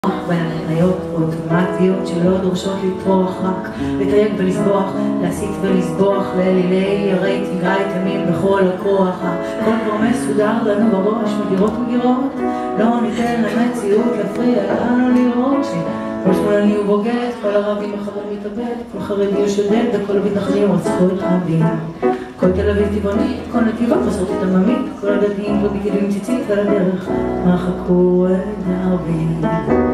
בהניות אוטומטיות שלא דורשות לטרוח, רק לתייג ולסבוח, להסיט ולסבוח לאלילי ירי תגרי תמים בכל הכוח. הכל כבר מסודר לנו בראש, מגירות וגירות, לא ניתן למציאות להפריע לנו לראות כל שמאלני הוא בוגד, כל ערבי מחבל מתאבד, כל חרדי הוא שודד וכל המתנחלים רצחו את רבין. כל תל אביב טבעונית, כל נתיבה מסורתית עממית, כל הדתיים פה בגילים ציצית ועל הדרך מחקו את דרבי.